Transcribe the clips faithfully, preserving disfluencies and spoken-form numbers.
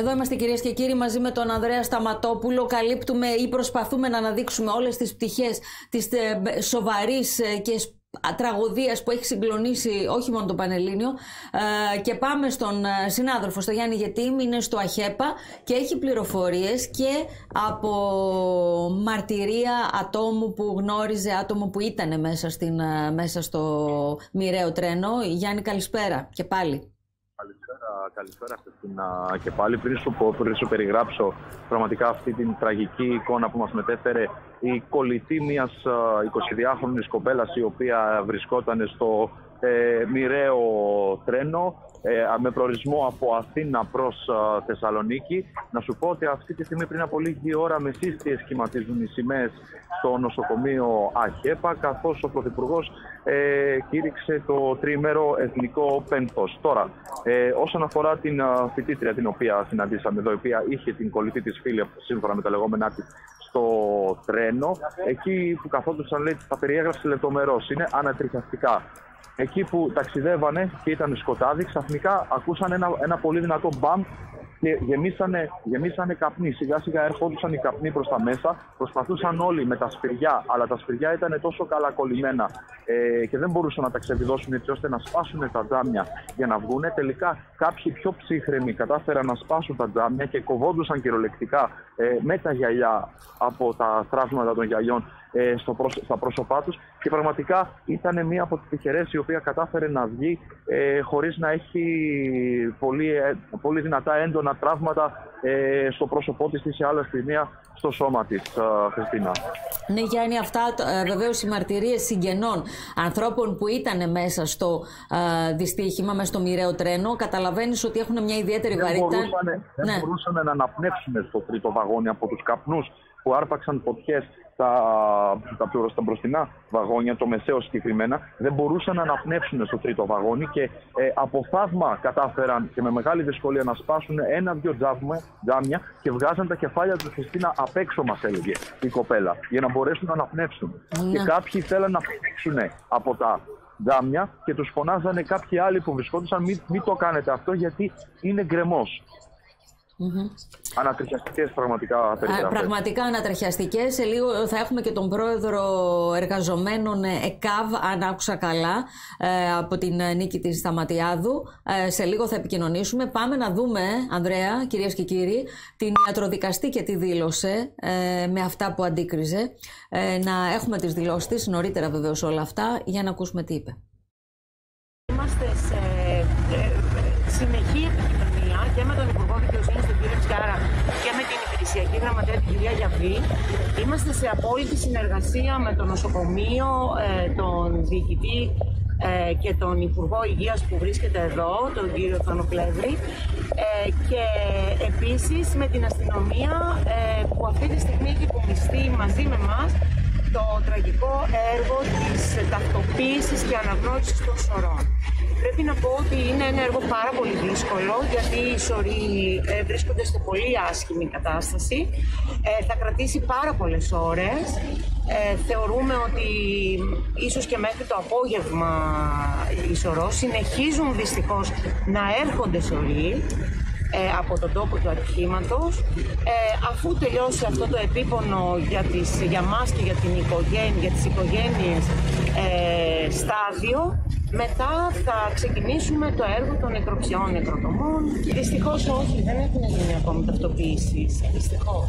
Εδώ είμαστε, κυρίες και κύριοι, μαζί με τον Ανδρέα Σταματόπουλο. Καλύπτουμε ή προσπαθούμε να αναδείξουμε όλες τις πτυχές της σοβαρής και τραγωδίας που έχει συγκλονίσει όχι μόνο το Πανελλήνιο. Και πάμε στον συνάδελφο, στο Γιάννη Γετήμ, είναι στο ΑΧΕΠΑ και έχει πληροφορίες και από μαρτυρία ατόμου που γνώριζε, άτομο που ήταν μέσα, στην, μέσα στο μοιραίο τρένο. Γιάννη, καλησπέρα και πάλι. Καλησπέρα, Χριστίνα, και πάλι. Πριν σου, πω, πριν σου περιγράψω πραγματικά αυτή την τραγική εικόνα που μας μετέφερε η κολλητή μιας εικοσιδυάχρονης κοπέλας, η οποία βρισκόταν στο ε, μοιραίο τρένο ε, με προορισμό από Αθήνα προς ε, Θεσσαλονίκη. Να σου πω ότι αυτή τη στιγμή, πριν από λίγη ώρα, με σύστιες σχηματίζουν οι σημαίες στο νοσοκομείο ΑΧΕΠΑ, καθώς ο Πρωθυπουργός ε, κήρυξε το τριήμερο εθνικό πένθος. Τώρα, ε, όσον αφορά την uh, φοιτήτρια την οποία συναντήσαμε εδώ, η οποία είχε την κολλητή της φίλη, σύμφωνα με τα λεγόμενά της, στο τρένο, εκεί που καθόντουσαν, λέει, τα περιέγραψε λεπτομερώς, είναι ανατριχιαστικά. Εκεί που ταξιδεύανε και ήταν σκοτάδι, ξαφνικά ακούσαν ένα, ένα πολύ δυνατό μπαμ και γεμίσανε, γεμίσανε καπνί. Σιγά σιγά έρχονταν οι καπνοί προς τα μέσα. Προσπαθούσαν όλοι με τα σφυριά, αλλά τα σφυριά ήταν τόσο καλά κολλημένα ε, και δεν μπορούσαν να τα ξεβιδώσουν έτσι ώστε να σπάσουν τα τζάμια για να βγούνε. Τελικά κάποιοι πιο ψύχρεμοι κατάφεραν να σπάσουν τα τζάμια και κοβόντουσαν κυριολεκτικά ε, με τα γυαλιά από τα θράψματα των γυαλιών ε, στο πρόσ- στα πρόσωπά τους. Και πραγματικά ήταν μία από τις τυχερές η οποία κατάφερε να βγει ε, χωρίς να έχει πολύ, ε, πολύ δυνατά έντονα τραύματα ε, στο πρόσωπό της ή σε άλλα σημεία στο σώμα της, ε, Χριστίνα. Ναι, Γιάννη, αυτά ε, βεβαίως οι μαρτυρίες συγγενών ανθρώπων που ήταν μέσα στο ε, δυστύχημα, μέσα στο μοιραίο τρένο, καταλαβαίνεις ότι έχουν μια ιδιαίτερη δεν βαρύτητα. Μπορούσαν, δεν ναι. μπορούσαν να αναπνεύσουν στο τρίτο βαγόνι από τους καπνούς που άρπαξαν φωτιές τα, τα, τα μπροστινά βαγόνια, το μεσαίο συγκεκριμένα. Δεν μπορούσαν να αναπνεύσουν στο τρίτο βαγόνι και ε, από θαύμα κατάφεραν και με μεγάλη δυσκολία να σπάσουν ένα-δυο τζάμια και βγάζαν τα κεφάλια του, Χριστίνα, απ' έξω, μας έλεγε η κοπέλα, για να μπορέσουν να αναπνεύσουν. Ναι. Και κάποιοι θέλαν να φύγουν από τα τζάμια και τους φωνάζανε κάποιοι άλλοι που βρισκόντουσαν, μην, μην το κάνετε αυτό γιατί είναι γκρεμός. Mm-hmm. Ανατριχιαστικές πραγματικά περιγραφές. Πραγματικά ανατριχιαστικές. Σε λίγο θα έχουμε και τον πρόεδρο εργαζομένων ΕΚΑΒ, αν άκουσα καλά, από την Νίκη της Σταματιάδου. Σε λίγο θα επικοινωνήσουμε. Πάμε να δούμε, Ανδρέα, κυρίες και κύριοι, την ιατροδικαστή και τι δήλωσε με αυτά που αντίκριζε. Να έχουμε τις δηλώσεις της, νωρίτερα βεβαίως όλα αυτά, για να ακούσουμε τι είπε. Είμαστε σε συνεχή επικοινωνία και με τον Υπουργό Δικαιοσύνης, τον κύριο Τσιάρα, και με την Υπηρεσιακή Γραμματέα, την κυρία Γιαβή. Είμαστε σε απόλυτη συνεργασία με το νοσοκομείο, τον διοικητή και τον Υπουργό Υγείας που βρίσκεται εδώ, τον κύριο Θανοπλεύρη, και επίσης με την αστυνομία που αυτή τη στιγμή έχει υπομειστεί μαζί με εμάς το τραγικό έργο της ταυτοποίησης και αναγνώρισης των σωρών. Πρέπει να πω ότι είναι ένα έργο πάρα πολύ δύσκολο, γιατί οι σωροί ε, βρίσκονται σε πολύ άσχημη κατάσταση. Ε, θα κρατήσει πάρα πολλές ώρες. Ε, θεωρούμε ότι ίσως και μέχρι το απόγευμα οι σωρός συνεχίζουν δυστυχώς να έρχονται σωροί ε, από τον τόπο του ατυχήματος. Ε, αφού τελειώσει αυτό το επίπονο για, τις, για μας και για, την οικογένεια, για τις οικογένειες ε, στάδιο, μετά θα ξεκινήσουμε το έργο των νεκροψιών νεκροτομών. Δυστυχώς όχι, δεν έχουν γίνει ακόμη ταυτοποιήσεις. Δυστυχώς.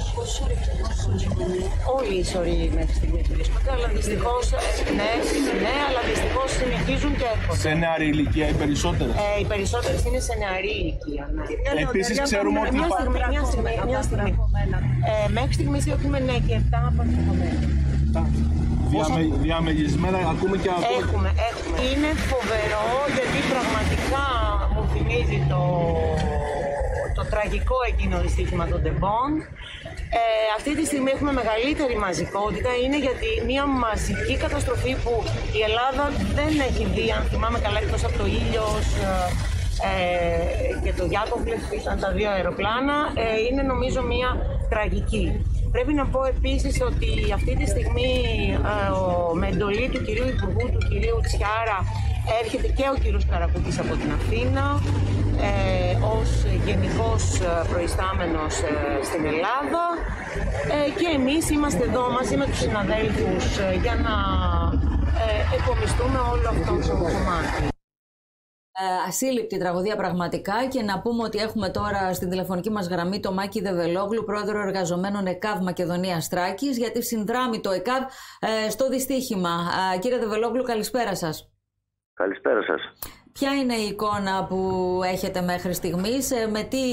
Όλοι οι σωροί μέχρι στιγμής βρίσκονται, αλλά δυστυχώς, ναι, ναι, αλλά δυστυχώς συνεχίζουν και έρχονται. Σε νεαρή ηλικία οι περισσότερες. Ε, οι περισσότερες είναι σε νεαρή ηλικία, ναι. Επίσης ξέρουμε ότι μια στιγμή, μια στιγμή, μια στιγμή. Ε, μέχρι στιγμής έχουμε, ναι, και επτά απασχολημένα. Διαμε, διαμελισμένα ακούμε και αυτό. Έχουμε, έχουμε. Είναι φοβερό, γιατί πραγματικά μου θυμίζει το, το τραγικό εκείνο δυστύχημα των τεμπών. Ε, αυτή τη στιγμή έχουμε μεγαλύτερη μαζικότητα, είναι γιατί μια μαζική καταστροφή που η Ελλάδα δεν έχει δει, αν θυμάμαι καλά, εκτός από το Ήλιος ε, και το Γιάκοβλεφ, που ήταν τα δύο αεροπλάνα, ε, είναι νομίζω μια τραγική. Πρέπει να πω επίσης ότι αυτή τη στιγμή ε, ο, με εντολή του κυρίου Υπουργού, του κυρίου Τσιάρα, έρχεται και ο κύριος Καρακούκης από την Αθήνα. ε, ως γενικός προϊστάμενος ε, στην Ελλάδα ε, και εμείς είμαστε εδώ μαζί με τους συναδέλφους ε, για να ε, επομιστούμε όλο αυτό το κομμάτι. Ε, ασύλληπτη τραγωδία πραγματικά, και να πούμε ότι έχουμε τώρα στην τηλεφωνική μας γραμμή το Μάκη Δεβελόγλου, πρόεδρο εργαζομένων ΕΚΑΒ Μακεδονίας Θράκης, γιατί συνδράμει το ΕΚΑΒ ε, στο δυστύχημα. Ε, κύριε Δεβελόγλου, καλησπέρα σας. Καλησπέρα σας. Ποια είναι η εικόνα που έχετε μέχρι στιγμής, ε, με, τι,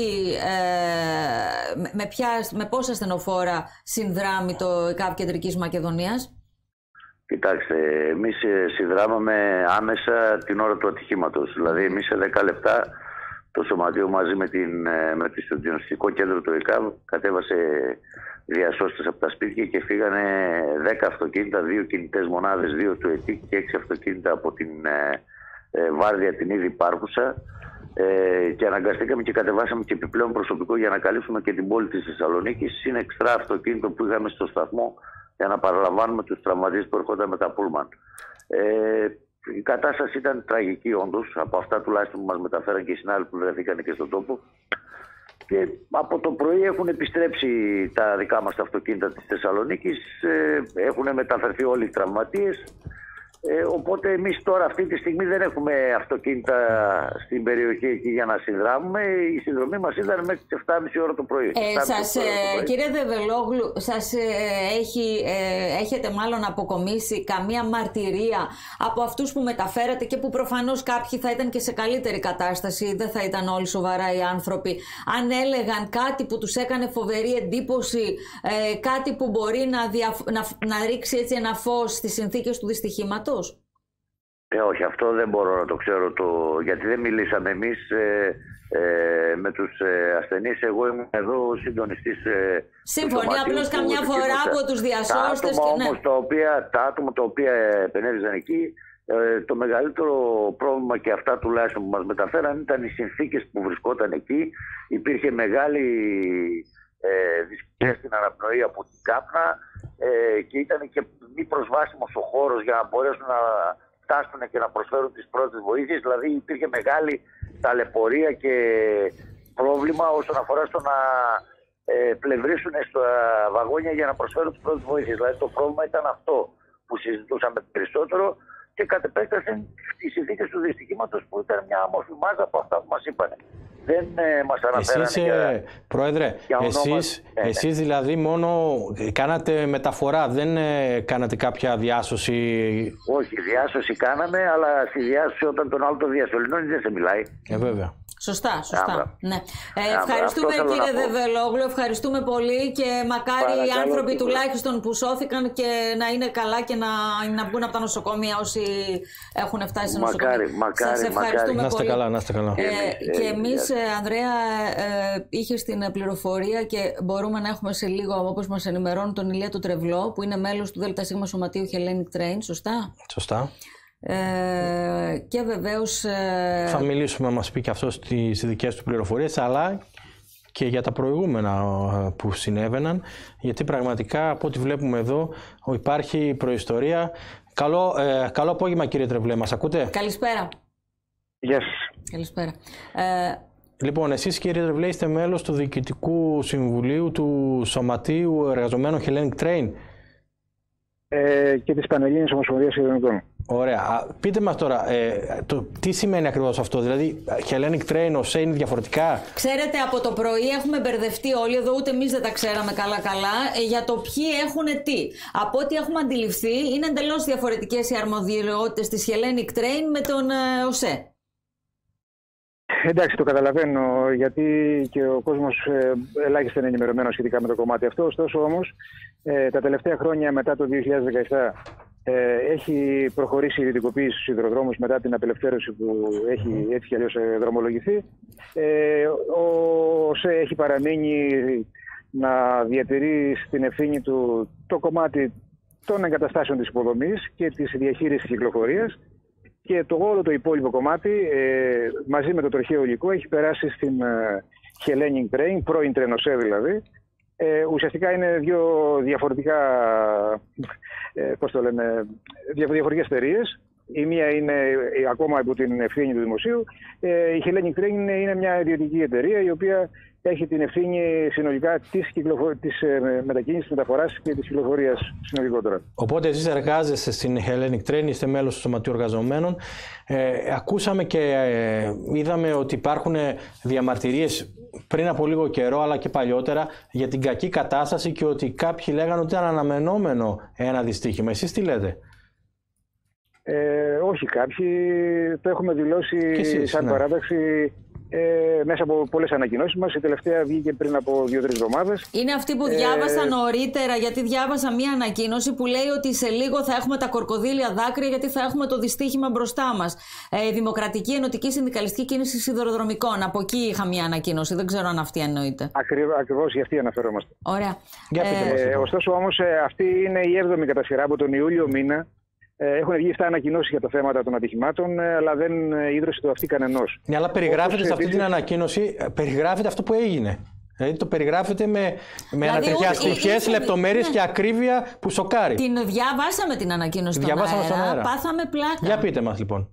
ε, με, ποια, με πόσα στενοφόρα συνδράμει το ΕΚΑΒ Κεντρικής Μακεδονίας? Κοιτάξτε, εμείς συνδράμαμε άμεσα την ώρα του ατυχήματος. Δηλαδή, εμείς σε δέκα λεπτά το σωματείο μαζί με, την, με το συντονιστικό κέντρο του ΕΚΑΒ κατέβασε διασώστες από τα σπίτια και φύγανε δέκα αυτοκίνητα, δύο κινητές μονάδες, δύο του ΕΤΙΚ και έξι αυτοκίνητα από την ε, ε, βάρδια την ήδη υπάρχουσα. Ε, και αναγκαστήκαμε και κατεβάσαμε και επιπλέον προσωπικό για να καλύψουμε και την πόλη της Θεσσαλονίκης, συν εξτρά αυτοκίνητο που είχαμε στο σταθμό για να παραλαμβάνουμε τους τραυματίες που ερχόταν με τα πούλμαν. Ε, η κατάσταση ήταν τραγική όντως, από αυτά τουλάχιστον που μας μεταφέραν και οι συνάδελφοι που βρεθήκαν και στον τόπο. Και από το πρωί έχουν επιστρέψει τα δικά μας τα αυτοκίνητα της Θεσσαλονίκης, ε, έχουν μεταφερθεί όλοι οι τραυματίες. Ε, οπότε εμείς τώρα αυτή τη στιγμή δεν έχουμε αυτοκίνητα στην περιοχή εκεί για να συνδράμουμε. Η συνδρομή μας ήταν μέχρι τις εφτά και μισή ώρα το πρωί. Ε, σας, ε, κύριε Δεβελόγλου, σας ε, έχει, ε, έχετε μάλλον αποκομίσει καμία μαρτυρία από αυτούς που μεταφέρατε και που προφανώς κάποιοι θα ήταν και σε καλύτερη κατάσταση, δεν θα ήταν όλοι σοβαρά οι άνθρωποι, αν έλεγαν κάτι που τους έκανε φοβερή εντύπωση, ε, κάτι που μπορεί να, δια, να, να ρίξει έτσι ένα φως στις συνθήκες του δυστυχήματος? Ε, όχι, αυτό δεν μπορώ να το ξέρω, το... γιατί δεν μιλήσαμε εμείς ε, ε, με τους ε, ασθενείς. Εγώ ήμουν εδώ ο συντονιστής. Ε, Σύμφωνοι, απλώς καμιά φορά από τους διασώστες. Τα άτομα, και, ναι. όμως, τα, οποία, τα άτομα τα οποία επενέβησαν εκεί, ε, το μεγαλύτερο πρόβλημα και αυτά τουλάχιστον που μας μεταφέραν ήταν οι συνθήκες που βρισκόταν εκεί. Υπήρχε μεγάλη ε, δυσκολία στην αναπνοή από την κάπνα ε, και ήταν και μη προσβάσιμος ο χώρος για να μπορέσουν να φτάσουν και να προσφέρουν τις πρώτες βοήθειες. Δηλαδή υπήρχε μεγάλη ταλαιπωρία και πρόβλημα όσον αφορά στο να ε, πλευρίσουν στα βαγόνια για να προσφέρουν τις πρώτες βοήθειες. Δηλαδή το πρόβλημα ήταν αυτό που συζητούσαμε περισσότερο και κατ' επέκταση οι συνθήκες του δυστυχήματος που ήταν μια όμορφη μάζα από αυτά που μας είπαν. Δεν ε, μας αναφέρανε. Εσείς, για, Πρόεδρε, για εσείς, ναι, ναι. εσείς δηλαδή μόνο κάνατε μεταφορά, δεν ε, κάνατε κάποια διάσωση? Όχι, διάσωση κάναμε, αλλά στη διάσωση όταν τον άλλο το διασωληνώνει δεν σε μιλάει. Ε, βέβαια. Σωστά, σωστά. Άμπρα. Ναι. Ε, ευχαριστούμε κύριε Δεβελόγλου, ευχαριστούμε πολύ και μακάρι Παρακαλώ, οι άνθρωποι τίποτα. τουλάχιστον που σώθηκαν και να είναι καλά και να, να βγουν από τα νοσοκομεία όσοι έχουν φτάσει σε νοσοκομεία. Μακάρι, μακάρι, Σας ευχαριστούμε μακάρι. Να είστε πολύ. καλά, να είστε καλά. Ε, ε, και ε, εμείς, ε, Ανδρέα, ε, είχες την πληροφορία και μπορούμε να έχουμε σε λίγο, όπως μας ενημερώνει, τον Ηλία του Τρευλό, που είναι μέλος του ΔΣ Σωματείου Hellenic Train, σωστά? Σωστά. Ε, και βεβαίως ε... θα μιλήσουμε να μας πει και αυτό στις δικές του πληροφορίες, αλλά και για τα προηγούμενα που συνέβαιναν, γιατί πραγματικά από ό,τι βλέπουμε εδώ υπάρχει προϊστορία. Καλό, ε, καλό απόγευμα κύριε Τρευλέ, μας ακούτε? Καλησπέρα. Γεια σας. Καλησπέρα. Ε, Λοιπόν, εσείς κύριε Τρευλέ είστε μέλος του Διοικητικού Συμβουλίου του Σωματείου Εργαζομένων Hellenic Train ε, και της Πανελλήνιας Ομοσπονδίας Ειρηνικών. Ωραία. Πείτε μας τώρα, ε, το, τι σημαίνει ακριβώς αυτό, δηλαδή Hellenic Train, ο ΣΕ είναι διαφορετικά? Ξέρετε, από το πρωί έχουμε μπερδευτεί όλοι εδώ, ούτε εμείς δεν τα ξέραμε καλά-καλά, ε, για το ποιοι έχουν τι. Από ό,τι έχουμε αντιληφθεί, είναι εντελώς διαφορετικές οι αρμοδιότητες της Hellenic Train με τον ε, ΟΣΕ. Εντάξει, το καταλαβαίνω, γιατί και ο κόσμος ε, ελάχιστα είναι ενημερωμένος σχετικά με το κομμάτι αυτό. Ωστόσο όμως, ε, τα τελευταία χρόνια μετά το δύο χιλιάδες δεκαεπτά ε, έχει προχωρήσει η ιδιωτικοποίηση στους σιδηροδρόμους μετά την απελευθέρωση που έχει έτσι κι αλλιώς δρομολογηθεί. Ε, ο ΟΣΕ έχει παραμείνει να διατηρεί στην ευθύνη του το κομμάτι των εγκαταστάσεων της υποδομής και της διαχείρισης της κυκλοφορίας. Και το όλο το υπόλοιπο κομμάτι, ε, μαζί με το τροχαίο υλικό, έχει περάσει στην ε, Hellenic Train, πρώην Τρενοσέ δηλαδή. Ε, ουσιαστικά είναι δύο διαφορετικά, ε, πώς το λένε, διαφορετικές εταιρείες. Η μία είναι ακόμα υπό την ευθύνη του δημοσίου. Η Hellenic Train είναι μια ιδιωτική εταιρεία η οποία έχει την ευθύνη συνολικά της, κυκλοφο... της μετακίνησης, της μεταφοράς και της κυκλοφορίας συνολικότερα. Οπότε εσείς εργάζεστε στην Hellenic Train, είστε μέλος του Σωματείου Εργαζομένων. Ε, ακούσαμε και ε, είδαμε ότι υπάρχουν διαμαρτυρίες πριν από λίγο καιρό, αλλά και παλιότερα, για την κακή κατάσταση και ότι κάποιοι λέγανε ότι ήταν αναμενόμενο ένα δυστύχημα. Εσείς τι λέτε? Ε, όχι, κάποιοι το έχουμε δηλώσει εσείς, σαν ναι. παράταξη ε, μέσα από πολλές ανακοινώσεις μας. Η τελευταία βγήκε πριν από δύο-τρεις εβδομάδες. Είναι αυτοί που διάβασα ε, νωρίτερα, γιατί διάβασα μία ανακοίνωση που λέει ότι σε λίγο θα έχουμε τα κορκοδίλια δάκρυα, γιατί θα έχουμε το δυστύχημα μπροστά μας. Ε, Δημοκρατική Ενωτική Συνδικαλιστική Κίνηση Σιδηροδρομικών. Από εκεί είχα μία ανακοίνωση. Δεν ξέρω αν αυτή εννοείται. Ακριβώς για αυτή αναφερόμαστε. Ωραία. Ε, ε, ωστόσο όμως αυτή είναι η έβδομη κατά σειρά από τον Ιούλιο μήνα. Έχουν βγει εφτά ανακοινώσεις για τα θέματα των ατυχημάτων, αλλά δεν ίδρυσε το αυτή κανενός. Ναι, αλλά περιγράφεται σε αυτή την ανακοίνωση, περιγράφεται αυτό που έγινε. Δηλαδή το περιγράφεται με, με δηλαδή, ανατριχιαστικές λεπτομέρειες ναι. και ακρίβεια που σοκάρει. Την διαβάσαμε την ανακοίνωση στον αέρα, στον αέρα, πάθαμε πλάκα. Για πείτε μας λοιπόν.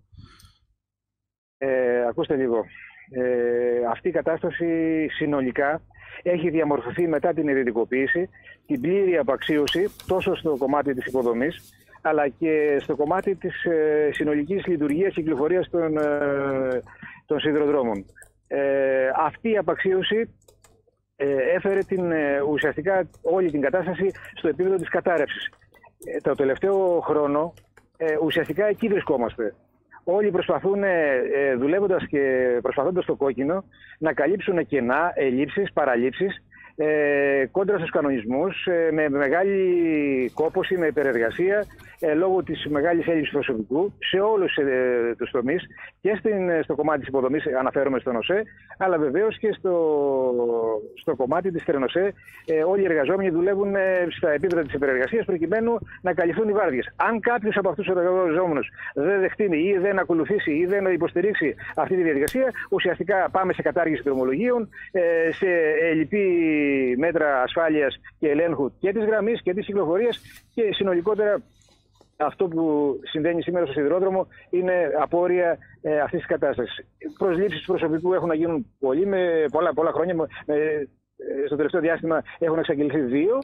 Ε, ακούστε λίγο. Ε, αυτή η κατάσταση συνολικά έχει διαμορφωθεί μετά την ιδιωτικοποίηση, την πλήρη απαξίωση τόσο στο κομμάτι της υποδομής, αλλά και στο κομμάτι της ε, συνολικής λειτουργίας και κυκλοφορίας των, ε, των σιδηροδρόμων. Ε, αυτή η απαξίωση ε, έφερε την, ε, ουσιαστικά όλη την κατάσταση στο επίπεδο της κατάρρευσης. Ε, το τελευταίο χρόνο ε, ουσιαστικά εκεί βρισκόμαστε. Όλοι προσπαθούν, ε, δουλεύοντας και προσπαθώντας το κόκκινο, να καλύψουν κενά, ελλείψεις, παραλήψεις, Ε, κόντρα στους κανονισμούς, ε, με μεγάλη κόπωση, με υπερεργασία, ε, λόγω της μεγάλης έλλειψης προσωπικού σε όλους ε, τους τομείς και στην, στο κομμάτι της υποδομής, αναφέρομαι στον ΟΣΕ, αλλά βεβαίως και στο, στο κομμάτι της Τρενοσέ. Ε, όλοι οι εργαζόμενοι δουλεύουν ε, στα επίπεδα της υπερεργασίας προκειμένου να καλυφθούν οι βάρδιες. Αν κάποιος από αυτούς τους εργαζόμενους δεν δεχτεί ή δεν ακολουθήσει ή δεν υποστηρίξει αυτή τη διαδικασία, ουσιαστικά πάμε σε κατάργηση δρομολογίων, ε, σε ελλειπή μέτρα ασφάλειας και ελέγχου και της γραμμής και της κυκλοφορίας, και συνολικότερα αυτό που συμβαίνει σήμερα στο σιδηρόδρομο είναι απόρρια ε, αυτής της κατάστασης. Προσλήψεις προσωπικού έχουν να γίνουν πολύ, με πολλά, πολλά χρόνια. Με, ε, στο τελευταίο διάστημα έχουν εξαγγελθεί δύο.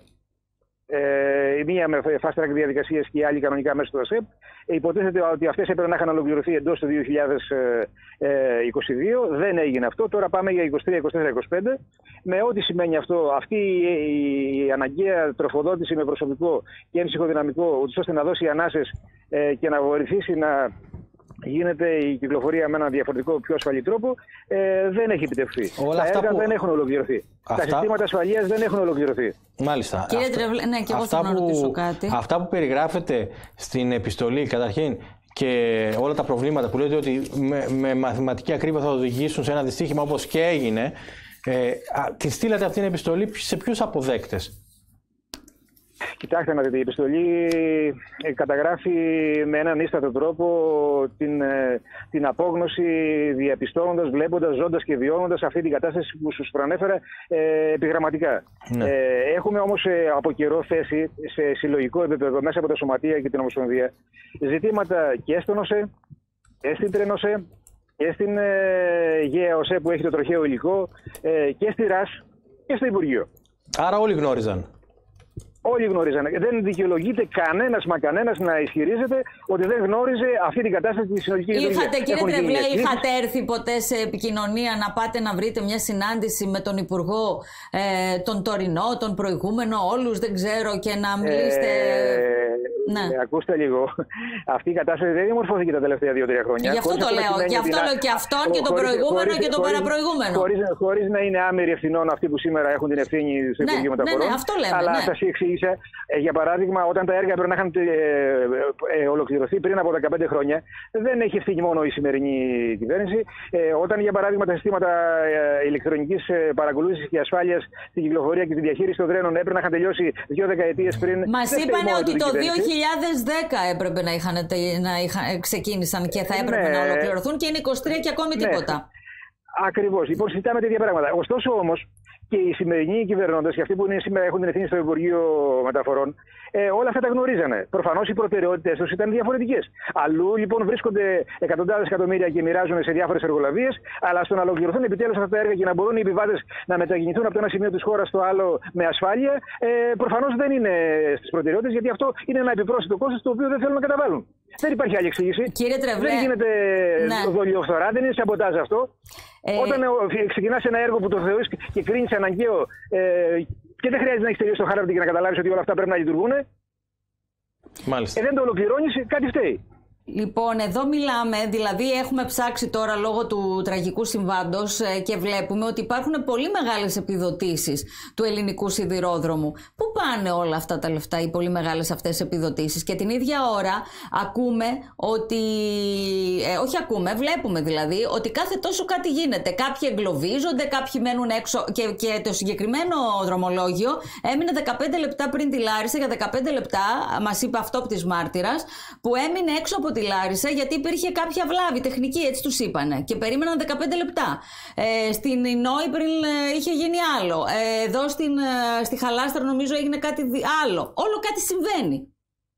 Ε, η μία με fast track διαδικασίες και η άλλη κανονικά μέσω του ΑΣΕΠ. Ε, υποτίθεται ότι αυτές έπρεπε να είχαν ολοκληρωθεί εντός του δύο χιλιάδες είκοσι δύο. Δεν έγινε αυτό. Τώρα πάμε για είκοσι τρία, είκοσι τέσσερα, είκοσι πέντε. Με ό,τι σημαίνει αυτό, αυτή η, η αναγκαία τροφοδότηση με προσωπικό και έμψυχο δυναμικό, ούτως ώστε να δώσει ανάσες ε, και να βοηθήσει να γίνεται η κυκλοφορία με έναν διαφορετικό, πιο ασφαλή τρόπο, ε, δεν έχει επιτευχθεί. Όλα τα έργα που... δεν έχουν ολοκληρωθεί. Αυτά... Τα συστήματα ασφαλείας δεν έχουν ολοκληρωθεί. Μάλιστα. Κύριε αυτά... Τρεβλέ, ναι, και εγώ θέλω να ρωτήσω κάτι. Αυτά που περιγράφεται στην επιστολή, καταρχήν, και όλα τα προβλήματα που λέτε ότι με, με μαθηματική ακρίβεια θα οδηγήσουν σε ένα δυστύχημα όπως και έγινε, ε, τη στείλατε αυτήν την επιστολή σε ποιους αποδέκτες? Κοιτάξτε να δείτε, η επιστολή καταγράφει με έναν ίστατο τρόπο την, την απόγνωση, διαπιστώνοντας, βλέποντας, ζώντας και βιώνοντας αυτή την κατάσταση που σας προανέφερα ε, επιγραμματικά. Ναι. Ε, έχουμε όμως ε, από καιρό θέσει σε συλλογικό επίπεδο μέσα από τα σωματεία και την Ομοσπονδία ζητήματα και στον ΟΣΕ, και στην Τρενοσέ, και στην ε, ΓΕΑ που έχει το τροχαίο υλικό, ε, και στη ΡΑΣ και στο Υπουργείο. Άρα όλοι γνώριζαν. Όλοι γνωρίζανε. Δεν δικαιολογείται κανένας μα κανένας να ισχυρίζεται ότι δεν γνώριζε αυτή την κατάσταση τη συνολική λειτουργία. Είχατε, κύριε Τρεβλέ, είχατε έρθει ποτέ σε επικοινωνία να πάτε να βρείτε μια συνάντηση με τον Υπουργό, ε, τον τωρινό, τον προηγούμενο, όλους δεν ξέρω, και να μιλήσετε. Ε, ναι. ε, ακούστε λίγο. Αυτή η κατάσταση δεν δημορφώθηκε τα τελευταία δύο-τρία χρόνια. Γι' αυτό το λέω. Γι' αυτό λέω και αυτόν και τον προηγούμενο χωρίς, και τον χωρίς, παραπροηγούμενο. Χωρίς να είναι άμεροι ευθυνών αυτοί που σήμερα έχουν την ευθύνη στο Υπουργείο ναι, Μεταφορών. Ναι, ναι, αυτό λέμε. Αλλά ναι. σας εξήγησα, για παράδειγμα, όταν τα έργα πρέπει να είχαν ε, ε, ολοκληρωθεί πριν από δεκαπέντε χρόνια, δεν έχει ευθύνη μόνο η σημερινή κυβέρνηση. Ε, όταν, για παράδειγμα, τα συστήματα ε, ηλεκτρονικής παρακολούθησης και ασφάλειας στην κυκλοφορία και τη διαχείριση των τρένων έπρεπε να είχαν τελειώσει δύο δεκαετίες πριν. Μας είπαν ότι το δύο χιλιάδες δέκα έπρεπε να, είχαν, να είχαν, ξεκίνησαν και θα έπρεπε ναι. να ολοκληρωθούν, και είναι είκοσι τρία και ακόμη ναι. τίποτα. Ακριβώς. Λοιπόν, συζητάμε τέτοια πράγματα. Ωστόσο όμως, και οι σημερινοί κυβερνώντες, και αυτοί που είναι σήμερα έχουν την ευθύνη στο Υπουργείο Μεταφορών, ε, όλα αυτά τα γνωρίζανε. Προφανώς οι προτεραιότητες τους ήταν διαφορετικές. Αλλού λοιπόν βρίσκονται εκατοντάδες εκατομμύρια και μοιράζουν σε διάφορες εργολαβίες, αλλά στο να ολοκληρωθούν επιτέλους αυτά τα έργα και να μπορούν οι επιβάτες να μετακινηθούν από το ένα σημείο της χώρας στο άλλο με ασφάλεια, ε, προφανώς δεν είναι στις προτεραιότητες, γιατί αυτό είναι ένα επιπρόσθετο κόστος το οποίο δεν θέλουν να καταβάλουν. Δεν υπάρχει άλλη εξήγηση. Κύριε Τρεβλέ, δεν γίνεται ναι. δολιοφθορά, δεν είναι σαμποτάζ αυτό. Ε... Όταν ξεκινάς ένα έργο που το θεωρείς και κρίνεις αναγκαίο ε, και δεν χρειάζεται να έχεις τελειώσει το χάρτη και να καταλάβεις ότι όλα αυτά πρέπει να λειτουργούν, μάλιστα. Ε, δεν το ολοκληρώνεις, κάτι φταίει. Λοιπόν, εδώ μιλάμε, δηλαδή έχουμε ψάξει τώρα λόγω του τραγικού συμβάντος και βλέπουμε ότι υπάρχουν πολύ μεγάλες επιδοτήσεις του ελληνικού σιδηρόδρομου. Πού πάνε όλα αυτά τα λεφτά, οι πολύ μεγάλες αυτές επιδοτήσεις? Και την ίδια ώρα ακούμε ότι, ε, όχι ακούμε, βλέπουμε δηλαδή ότι κάθε τόσο κάτι γίνεται. Κάποιοι εγκλωβίζονται, κάποιοι μένουν έξω και, και το συγκεκριμένο δρομολόγιο έμεινε δεκαπέντε λεπτά πριν τη Λάρισα, για δεκαπέντε λεπτά, μας είπε αυτόπτης μάρτυρας, που έμεινε έξω από τη Λάρισα γιατί υπήρχε κάποια βλάβη τεχνική, έτσι τους είπανε, και περίμεναν δεκαπέντε λεπτά. Ε, στην Ινόη πριν ε, είχε γίνει άλλο. Ε, εδώ στην, ε, στη Χαλάστρα νομίζω έγινε κάτι άλλο. Όλο κάτι συμβαίνει.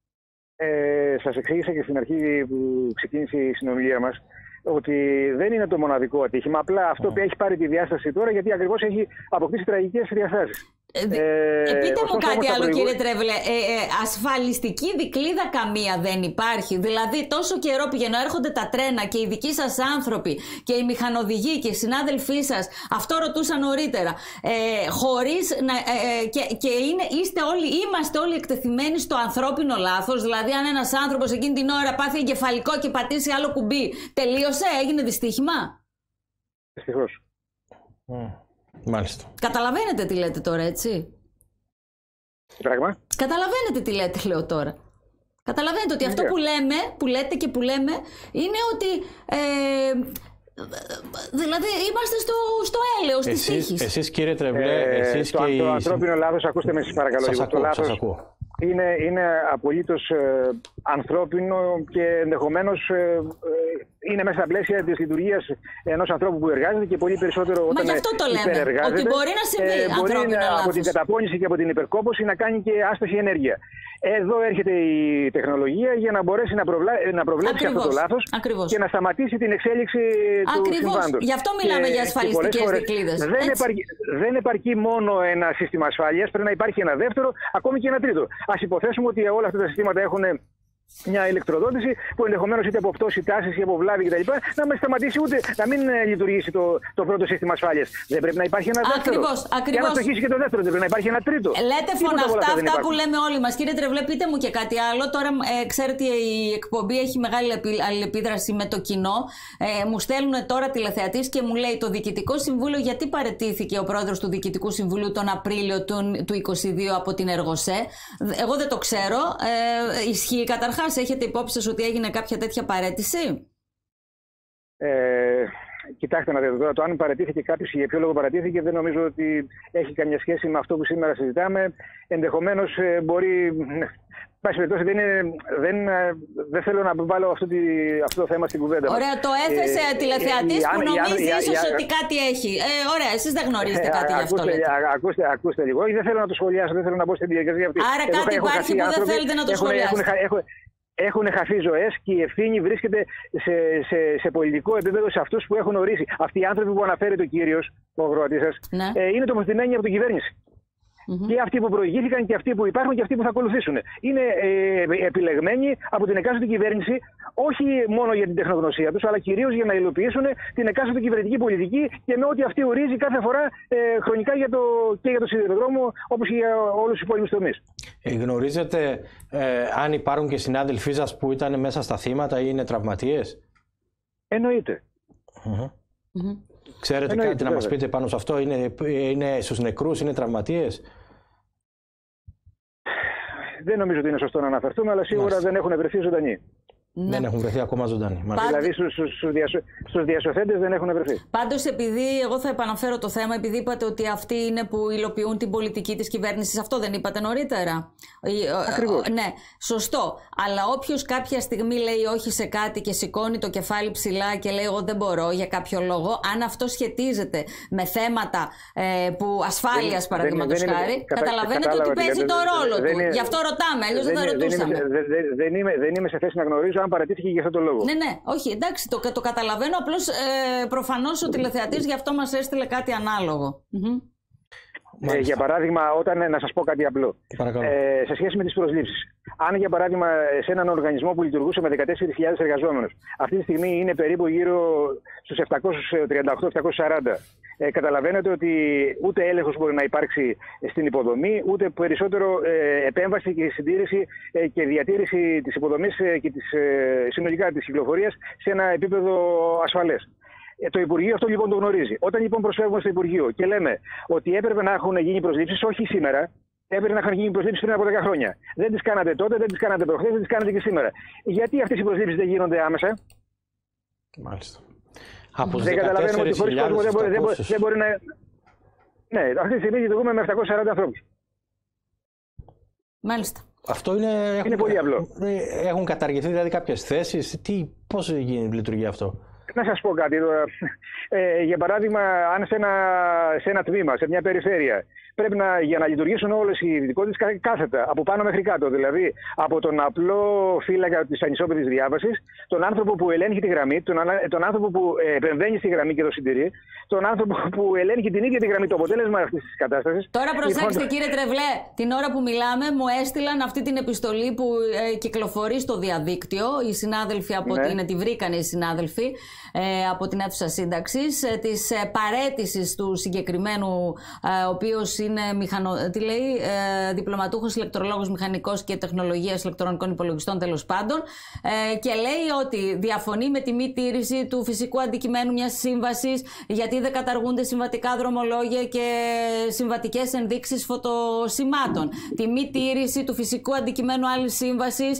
Ε, σας εξήγησα και στην αρχή που ξεκίνησε η συνομιλία μας ότι δεν είναι το μοναδικό ατύχημα. Απλά αυτό που έχει πάρει τη διάσταση τώρα, γιατί ακριβώς έχει αποκτήσει τραγικές διαστάσεις. Ε, Πείτε μου κάτι άλλο, προηγού... κύριε Τρέβλε. Ε, ε, ασφαλιστική δικλίδα καμία δεν υπάρχει? Δηλαδή, τόσο καιρό πηγαίνω, έρχονται τα τρένα και οι δικοί σας άνθρωποι και οι μηχανοδηγοί και οι συνάδελφοί σας, αυτό ρωτούσα νωρίτερα. Ε, χωρίς να. Ε, ε, και και είναι, είστε όλοι, είμαστε όλοι εκτεθειμένοι στο ανθρώπινο λάθος. Δηλαδή, αν ένας άνθρωπος εκείνη την ώρα πάθει εγκεφαλικό και πατήσει άλλο κουμπί, τελείωσε, έγινε δυστύχημα. Δυστυχώς. Mm. Μάλιστα. Καταλαβαίνετε τι λέτε τώρα, έτσι? Πράγμα. Καταλαβαίνετε τι λέτε, λέω τώρα. Καταλαβαίνετε ότι αυτό που λέμε, που λέτε και που λέμε, είναι ότι ε, δηλαδή είμαστε στο, στο έλεος της τύχης. Εσείς, κύριε Τρεβλέ, ε, εσείς το, και το η... ανθρώπινο λάθος, ακούστε με σας παρακαλώ. Σας λίγο, ακούω, το λάθος σας ακούω. Είναι, είναι απολύτως ε, ανθρώπινο και ενδεχομένως ε, ε, είναι μέσα στα πλαίσια της λειτουργίας ενός ανθρώπου που εργάζεται και πολύ περισσότερο όταν υπερεργάζεται. Ότι μπορεί να συμβεί ε, μπορεί ανθρώπινο να, λάθος. Από την καταπώνηση και από την υπερκόπωση να κάνει και άστοχη ενέργεια. Εδώ έρχεται η τεχνολογία για να μπορέσει να, προβλά, να προβλέψει Ακριβώς. αυτό το λάθος Ακριβώς. και να σταματήσει την εξέλιξη Ακριβώς. του συμβάντος. Γι' αυτό μιλάμε και, για ασφαλιστικές δικλείδες. Δεν επαρκεί, δεν επαρκεί μόνο ένα σύστημα ασφάλειας, πρέπει να υπάρχει ένα δεύτερο, ακόμη και ένα τρίτο. Ας υποθέσουμε ότι όλα αυτά τα συστήματα έχουν μια ηλεκτροδότηση που ενδεχομένως είτε από πτώση τάσης ή από βλάβη κτλ. Να μην σταματήσει ούτε να μην λειτουργήσει το, το πρώτο σύστημα ασφάλειας. Δεν πρέπει να υπάρχει ένα δεύτερο. Ακριβώς, ακριβώς. Και αν αστοχήσει και το δεύτερο, δεν πρέπει να υπάρχει ένα τρίτο. Λέτε φωναχτά αυτά, αυτά που λέμε όλοι μας. Κύριε Τρεβλέ, πείτε μου και κάτι άλλο. Τώρα, ε, ξέρετε, η εκπομπή έχει μεγάλη αλληλεπίδραση με το κοινό. Ε, μου στέλνουν τώρα τηλεθεατής και μου λέει το Διοικητικό Συμβούλιο γιατί παραιτήθηκε ο πρόεδρος του Διοικητικού Συμβουλίου τον Απρίλιο του, του είκοσι δύο από την Εργοσέ. Εγώ δεν το ξέρω. Ε, ισχύει καταρχάς? Έχετε υπόψη σας ότι έγινε κάποια τέτοια παραίτηση? Ε, κοιτάξτε να δείτε τώρα, το αν παραιτήθηκε κάποιος και για ποιο λόγο παραιτήθηκε δεν νομίζω ότι έχει καμία σχέση με αυτό που σήμερα συζητάμε. Ενδεχομένως ε, μπορεί... Πάση περιπτώσει, δεν, δεν, δεν θέλω να βάλω αυτό, τη, αυτό το θέμα στην κουβέντα. Ωραία, το έθεσε ε, τηλεθεατής ε, που ε, νομίζει ε, ίσως ε, ότι κάτι έχει. Ε, ωραία, εσείς δεν γνωρίζετε ε, κάτι ε, γι' αυτό. Ακούστε, ακούστε, ακούστε λίγο. Όχι, δεν θέλω να το σχολιάσω, δεν θέλω να μπω στην διαδικασία αυτή. Άρα Εδώ κάτι υπάρχει που δεν θέλετε να το σχολιάσετε. Έχουν χαθεί ζωές και η ευθύνη βρίσκεται σε, σε, σε πολιτικό επίπεδο σε αυτούς που έχουν ορίσει. Αυτοί οι άνθρωποι που αναφέρεται ο κύριος, ο αγρότης σας, ναι. ε, είναι τοποθετημένοι από την κυβέρνηση. Mm-hmm. Και αυτοί που προηγήθηκαν και αυτοί που υπάρχουν και αυτοί που θα ακολουθήσουν. Είναι ε, επιλεγμένοι από την εκάστοτε κυβέρνηση, όχι μόνο για την τεχνογνωσία τους, αλλά κυρίως για να υλοποιήσουν την εκάστοτε κυβερνητική πολιτική και με ό,τι αυτή ορίζει κάθε φορά ε, χρονικά για το, και για το σιδηροδρόμο, όπως και για όλους τους υπόλοιπους τομείς. Ε, γνωρίζετε ε, αν υπάρχουν και συνάδελφοί σας που ήταν μέσα στα θύματα ή είναι τραυματίες? Εννοείται. Mm-hmm. Mm-hmm. Ξέρετε Εννοείται, κάτι να μας πείτε πάνω σε αυτό? Είναι, είναι στους νεκρούς, είναι τραυματίες? Δεν νομίζω ότι είναι σωστό να αναφερθούμε, αλλά σίγουρα Μάλιστα. δεν έχουν βρεθεί ζωντανοί. Ναι. Δεν έχουν βρεθεί ακόμα ζωντανοί. Πάντ... Δηλαδή στους, στους, διασω... στους διασωθέντες δεν έχουν βρεθεί. Πάντως, επειδή εγώ θα επαναφέρω το θέμα, επειδή είπατε ότι αυτοί είναι που υλοποιούν την πολιτική της κυβέρνησης, αυτό δεν είπατε νωρίτερα? Ακριβώς. Ναι, σωστό. Αλλά όποιος κάποια στιγμή λέει όχι σε κάτι και σηκώνει το κεφάλι ψηλά και λέει εγώ δεν μπορώ για κάποιο λόγο, αν αυτό σχετίζεται με θέματα ε, που ασφάλειας παραδείγματος χάρη, κατα... καταλαβαίνετε ότι παίζει το ρόλο του. Γι' αυτό ρωτάμε, αλλιώς δεν θα ρωτούσαμε. Δεν είμαι σε θέση να γνωρίζω αν παρατήθηκε για αυτόν τον λόγο. Ναι, ναι, όχι, εντάξει, το, το καταλαβαίνω. Απλώς ε, προφανώς ο τηλεθεατής γι' αυτό μας έστειλε κάτι ανάλογο. Ε, για παράδειγμα, όταν, να σας πω κάτι απλό, ε, σε σχέση με τις προσλήψεις. Αν για παράδειγμα σε έναν οργανισμό που λειτουργούσε με δεκατέσσερις χιλιάδες εργαζόμενους, αυτή τη στιγμή είναι περίπου γύρω στους επτακόσιους τριάντα οκτώ επτακόσιους σαράντα. Ε, καταλαβαίνετε ότι ούτε έλεγχος μπορεί να υπάρξει στην υποδομή, ούτε περισσότερο ε, επέμβαση και συντήρηση ε, και διατήρηση της υποδομής ε, και της, ε, συνολικά της κυκλοφορίας σε ένα επίπεδο ασφαλές. Ε, το Υπουργείο αυτό λοιπόν το γνωρίζει. Όταν λοιπόν προσφεύγουμε στο Υπουργείο και λέμε ότι έπρεπε να έχουν γίνει προσλήψεις, όχι σήμερα, έπρεπε να είχαν γίνει προσλήψεις πριν από δέκα χρόνια. Δεν τις κάνατε τότε, δεν τις κάνατε προχθές, δεν τις κάνατε και σήμερα. Γιατί αυτές οι προσλήψεις δεν γίνονται άμεσα? Μάλιστα. Από δεν καταλαβαίνουμε ότι χωρίς κόσμο δεν μπορεί, δεν, μπορεί, δεν μπορεί να. Ναι, αυτή τη στιγμή λειτουργούμε με επτακόσιους σαράντα ανθρώπους. Μάλιστα. Αυτό είναι, είναι έχουν, πολύ απλό. Έχουν καταργηθεί δηλαδή κάποιες θέσεις. Τι, πώς λειτουργεί αυτό? Να σας πω κάτι τώρα. Ε, για παράδειγμα, αν σε ένα, σε ένα τμήμα, σε μια περιφέρεια, πρέπει να, για να λειτουργήσουν όλες οι ειδικότητες κάθετα, από πάνω μέχρι κάτω. Δηλαδή, από τον απλό φύλακα της ανισόπεδης διάβασης, τον άνθρωπο που ελέγχει τη γραμμή, τον, τον άνθρωπο που επεμβαίνει στη γραμμή και το συντηρεί, τον άνθρωπο που ελέγχει την ίδια τη γραμμή, το αποτέλεσμα αυτής της κατάστασης. Τώρα προσέξτε, λοιπόν, κύριε Τρεβλέ, την ώρα που μιλάμε, μου έστειλαν αυτή την επιστολή που ε, κυκλοφορεί στο διαδίκτυο. Οι συνάδελφοι από ναι. την, τη βρήκανε οι συνάδελφοι ε, από την αίθουσα σύνταξης, ε, της ε, παραίτησης του συγκεκριμένου, ε, ο οποίος είναι μηχανο, τι λέει, ε, διπλωματούχος ηλεκτρολόγος μηχανικός και τεχνολογίας ηλεκτρονικών υπολογιστών, τέλος πάντων, ε, και λέει ότι διαφωνεί με τη μη τήρηση του φυσικού αντικειμένου μιας σύμβασης, γιατί δεν καταργούνται συμβατικά δρομολόγια και συμβατικές ενδείξεις φωτοσημάτων. Τη μη τήρηση του φυσικού αντικειμένου άλλης σύμβασης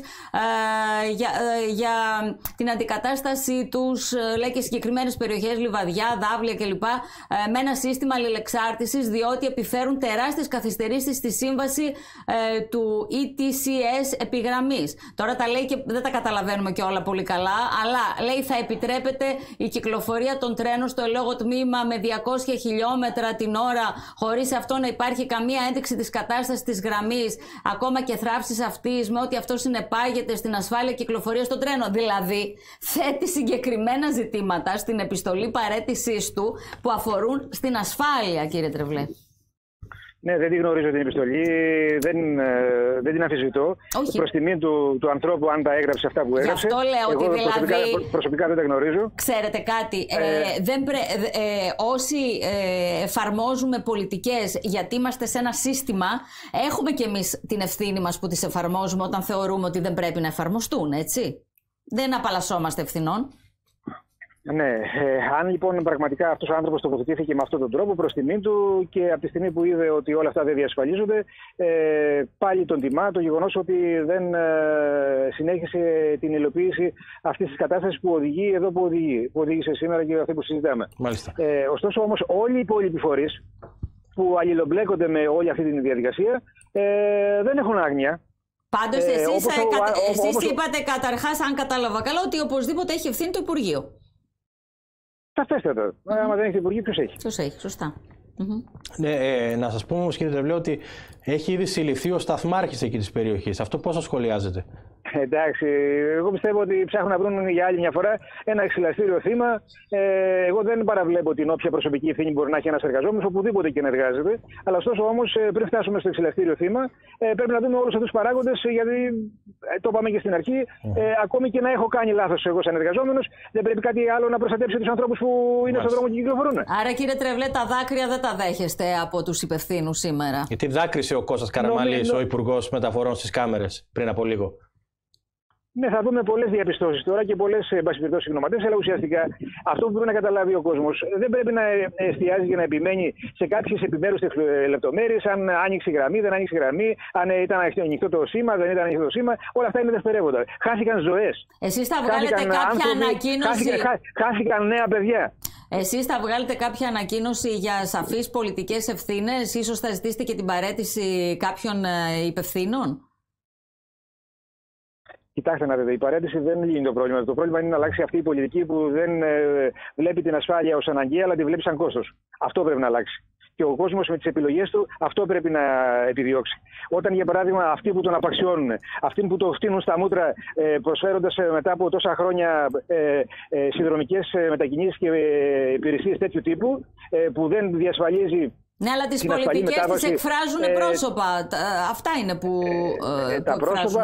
ε, για, ε, για την αντικατάσταση τους, ε, λέει, και συγκεκριμένες περιοχές, λιβαδιά, δάβλια κλπ. Ε, με ένα σύστημα αλληλεξάρτησης, διότι επιφέρουν τεράστιες καθυστερήσεις στη σύμβαση ε, του ι τι σι ες επιγραμμής. Τώρα τα λέει και δεν τα καταλαβαίνουμε και όλα πολύ καλά, αλλά λέει θα επιτρέπεται η κυκλοφορία των τρένων στο ελόγω τμήμα με διακόσια χιλιόμετρα την ώρα, χωρίς αυτό να υπάρχει καμία ένδειξη της κατάστασης της γραμμής, ακόμα και θράψης αυτής, με ό,τι αυτό συνεπάγεται στην ασφάλεια κυκλοφορίας των τρένων. Δηλαδή, θέτει συγκεκριμένα ζητήματα στην επιστολή παραίτησής του που αφορούν στην ασφάλεια, κύριε Τρεβλέ. Ναι, δεν τη γνωρίζω την επιστολή, δεν, δεν την αμφισβητώ. Προς τιμή του, του ανθρώπου, αν τα έγραψε αυτά που έγραψε. Γι' αυτό λέω εγώ ότι δηλαδή. Προσωπικά, προσωπικά δεν τα γνωρίζω. Ξέρετε κάτι, ε, ε, δεν πρέ, ε, όσοι ε, εφαρμόζουμε πολιτικές γιατί είμαστε σε ένα σύστημα, έχουμε κι εμείς την ευθύνη μας που τις εφαρμόζουμε όταν θεωρούμε ότι δεν πρέπει να εφαρμοστούν, έτσι. Δεν απαλλασσόμαστε ευθυνών. Ναι, ε, αν λοιπόν πραγματικά αυτός ο άνθρωπος τοποθετήθηκε με αυτόν τον τρόπο προς τιμή του και από τη στιγμή που είδε ότι όλα αυτά δεν διασφαλίζονται, ε, πάλι τον τιμά το γεγονός ότι δεν ε, συνέχισε την υλοποίηση αυτής της κατάστασης που οδηγεί εδώ που οδηγεί, που οδήγησε σήμερα και αυτή που συζητάμε. Ε, ωστόσο όμως όλοι οι υπόλοιποι φορείς που αλληλομπλέκονται με όλη αυτή τη διαδικασία ε, δεν έχουν άγνοια. Πάντως εσείς, ε, όπως, ε, κα, εσείς όπως, είπατε καταρχάς, αν κατάλαβα καλά, ότι οπωσδήποτε έχει ευθύνη το Υπουργείο. Σαφέστατα. Mm-hmm. Άμα δεν έχει Υπουργείο, ποιος έχει. Ποιος έχει, σωστά. Mm-hmm. Ναι, ε, να σας πούμε όμως, κύριε Τρεβλέ, ότι έχει ήδη συλληφθεί ο σταθμάρχης εκεί της περιοχής. Αυτό πώς το σχολιάζετε? Εντάξει, εγώ πιστεύω ότι ψάχνουν να βρουν για άλλη μια φορά ένα εξηλαστήριο θύμα. Ε, εγώ δεν παραβλέπω την όποια προσωπική ευθύνη μπορεί να έχει ένας εργαζόμενος, οπουδήποτε και να εργάζεται. Αλλά ωστόσο όμως, πριν φτάσουμε στο εξηλαστήριο θύμα, ε, πρέπει να δούμε όλους αυτούς τους παράγοντες, γιατί ε, το είπαμε και στην αρχή. Ε, ακόμη και να έχω κάνει λάθος εγώ σαν εργαζόμενος, δεν πρέπει κάτι άλλο να προστατεύσει τους ανθρώπους που είναι στον δρόμο και κυκλοφορούν. Άρα, κύριε Τρεβλέ, τα δάκρυα δεν τα δέχεστε από τους υπευθύνους σήμερα? Γιατί δάκρυσε ο Κώστας Καραμανλής, ο Υπουργός Μεταφορών, στις κάμερες πριν από λίγο. Ναι, θα δούμε πολλές διαπιστώσεις τώρα και πολλές εμπασπιρτώσεις γνωματές, αλλά ουσιαστικά αυτό που πρέπει να καταλάβει ο κόσμος δεν πρέπει να εστιάζει και να επιμένει σε κάποιες επιμέρους λεπτομέρειες, αν άνοιξε η γραμμή, δεν άνοιξε η γραμμή, αν ήταν ανοιχτό το σήμα, δεν ήταν ανοιχτό το σήμα. Όλα αυτά είναι δευτερεύοντα. Χάθηκαν ζωές. Εσείς θα βγάλετε χάθηκαν κάποια άνθρωποι, ανακοίνωση. Χάθηκαν, χά, χάθηκαν νέα παιδιά. Εσείς θα βγάλετε κάποια ανακοίνωση για σαφείς πολιτικές ευθύνες, ίσως θα ζητήσετε και την παραίτηση κάποιων υπευθύνων. Κοιτάξτε να δείτε, η παρέτηση δεν λύνει το πρόβλημα. Το πρόβλημα είναι να αλλάξει αυτή η πολιτική που δεν ε, βλέπει την ασφάλεια ως αναγκαία, αλλά τη βλέπει σαν κόστος. Αυτό πρέπει να αλλάξει. Και ο κόσμος με τις επιλογές του αυτό πρέπει να επιδιώξει. Όταν, για παράδειγμα, αυτοί που τον απαξιώνουν, αυτοί που το φτύνουν στα μούτρα, ε, προσφέροντας ε, μετά από τόσα χρόνια ε, ε, συνδρομικές ε, μετακινήσεις και ε, υπηρεσίες τέτοιου τύπου, ε, που δεν διασφαλίζει. Ναι, αλλά τις πολιτικές τις εκφράζουν ε, πρόσωπα. Αυτά είναι που, ε, τα που πρόσωπα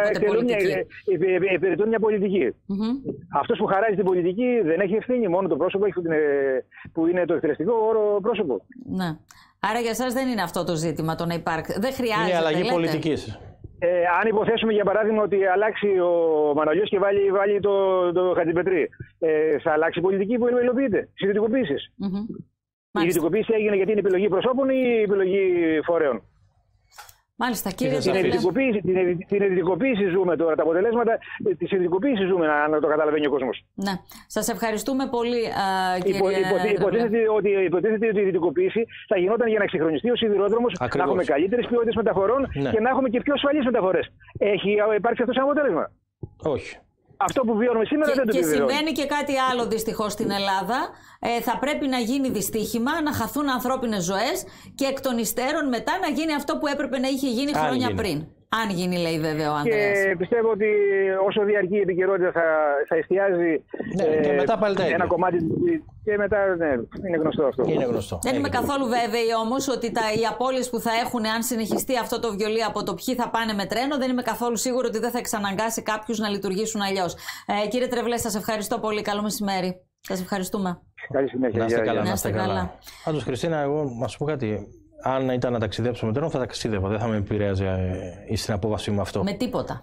υπηρετούν μια πολιτική. Mm-hmm. Αυτός που χαράζει την πολιτική δεν έχει ευθύνη. Μόνο το πρόσωπο έχει την, που είναι το εκτελεστικό όρο πρόσωπο. Ναι. Άρα για εσάς δεν είναι αυτό το ζήτημα το να υπάρξει. Δεν χρειάζεται. Είναι αλλαγή λέτε. πολιτικής. Ε, αν υποθέσουμε για παράδειγμα ότι αλλάξει ο Μανολιός και βάλει, βάλει το, το Χατζηπετρή, ε, θα αλλάξει η πολιτική που υλοποιείται, τις ιδιωτικοποίησεις. Mm-hmm. Η ιδιωτικοποίηση έγινε γιατί είναι επιλογή προσώπων ή επιλογή φορέων. Μάλιστα, κύριε την ιδιωτικοποίηση, την, την ιδιωτικοποίηση ζούμε τώρα. Τα αποτελέσματα της ιδιωτικοποίησης ζούμε, αν το καταλαβαίνει ο κόσμος. Ναι. Σας ευχαριστούμε πολύ, uh, κύριε Υπο, υποτίθεται ότι, υποτίθεται ότι η ιδιωτικοποίηση θα γινόταν για να εξυγχρονιστεί ο σιδηρόδρομος, να έχουμε καλύτερες ποιότητες μεταφορών, ναι, και να έχουμε και πιο ασφαλείς μεταφορές. Έχει υπάρξει αυτό σαν αποτέλεσμα? Όχι. Αυτό που βιώνουμε σήμερα και, δεν το και επιβεβαιώνει. συμβαίνει και κάτι άλλο δυστυχώς στην Ελλάδα. Ε, θα πρέπει να γίνει δυστύχημα, να χαθούν ανθρώπινες ζωές και εκ των υστέρων μετά να γίνει αυτό που έπρεπε να είχε γίνει χρόνια πριν. Αν γίνει, λέει βέβαια ο Ανδρέας. Και πιστεύω ότι όσο διαρκεί η επικαιρότητα θα, θα εστιάζει ναι, ε, και μετά πάλι ένα κομμάτι. Και μετά, ναι, είναι γνωστό αυτό. Είναι γνωστό. Δεν είμαι καθόλου βέβαιη όμως ότι τα, οι απώλειες που θα έχουν, αν συνεχιστεί αυτό το βιολί από το ποιοι θα πάνε με τρένο, δεν είμαι καθόλου σίγουρη ότι δεν θα εξαναγκάσει κάποιους να λειτουργήσουν αλλιώς. Ε, κύριε Τρεβλέ, σας ευχαριστώ πολύ. Καλό μεσημέρι. Σας ευχαριστούμε. Καλή συνέχεια. Να είστε καλά. Να είστε καλά. Πάντως, Χριστίνα, εγώ να σου πω κάτι. Αν ήταν να ταξιδέψω με τρένο, θα ταξίδευα. Δεν θα με επηρέαζε η συναπόβαση με αυτό. Με τίποτα.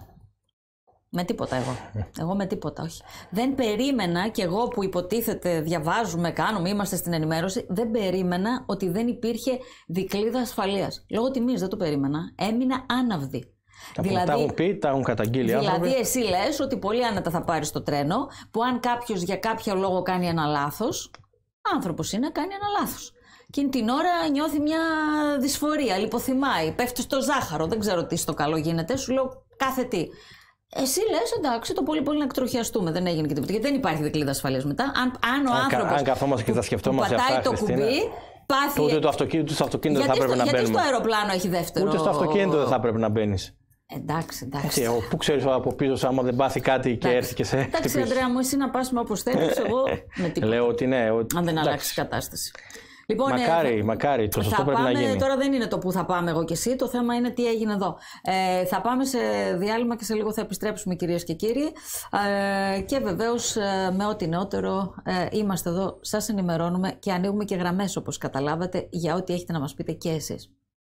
Με τίποτα εγώ. Εγώ με τίποτα, όχι. Δεν περίμενα κι εγώ που υποτίθεται διαβάζουμε, κάνουμε, είμαστε στην ενημέρωση, δεν περίμενα ότι δεν υπήρχε δικλείδα ασφαλείας. Λόγω τιμής δεν το περίμενα. Έμεινα άναυδη. Δηλαδή, τα έχουν πει, τα έχουν καταγγείλει. Δηλαδή, άνθρωποι. εσύ λες ότι πολύ άνετα θα πάρεις το τρένο, που αν κάποιος για κάποιο λόγο κάνει ένα λάθος, άνθρωπος είναι, κάνει ένα λάθος. Εκείνη την ώρα νιώθει μια δυσφορία, λιποθυμάει, πέφτει στο ζάχαρο, δεν ξέρω τι στο καλό γίνεται, σου λέω κάθε τι. Εσύ λες εντάξει, το πολύ πολύ να εκτροχιαστούμε, δεν έγινε και τίποτα. Γιατί δεν υπάρχει δικλείδα ασφαλείας μετά. Αν, αν ο άνθρωπος αν καθόμαστε και τα σκεφτόμαστε πατάει αυτά, το κουμπί, πάθει. Ούτε το αυτοκίνητο, στο αυτοκίνητο δεν θα έπρεπε να μπαίνουμε. Γιατί στο αεροπλάνο έχει δεύτερο. Ούτε στο αυτοκίνητο δεν θα έπρεπε να μπαίνεις. Εντάξει, εντάξει. Έτσι, πού ξέρεις από πίσω, άμα δεν πάθει κάτι και εντάξει, έρθει και σε χτυπήσει. Εντάξει, Ανδρέα μου, εσύ να πας με όπως θέλεις, εγώ με τίποτα. Λέω ότι ναι. Ότι... Αν δεν αλλάξει η κατάσταση. Λοιπόν, μακάρι, ε, μακάρι, το σωστό πρέπει πάμε, να γίνει. Τώρα δεν είναι το που θα πάμε εγώ και εσύ, το θέμα είναι τι έγινε εδώ. Ε, θα πάμε σε διάλειμμα και σε λίγο θα επιστρέψουμε, κυρίες και κύριοι. Ε, και βεβαίως ε, με ό,τι νεότερο ε, είμαστε εδώ, σας ενημερώνουμε και ανοίγουμε και γραμμές, όπως καταλάβατε, για ό,τι έχετε να μας πείτε και εσείς.